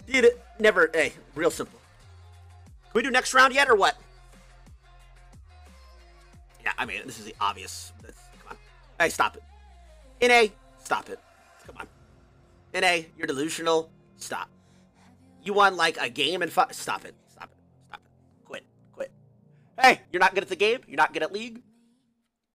Did it? Never. Hey, real simple. Can we do next round yet, or what? Yeah, I mean, this is the obvious. Come on. Hey, stop it. NA, stop it. Come on. NA, you're delusional. Stop. You won like a game and stop it. Stop it. Stop it. Quit. Quit. Hey, you're not good at the game. You're not good at League.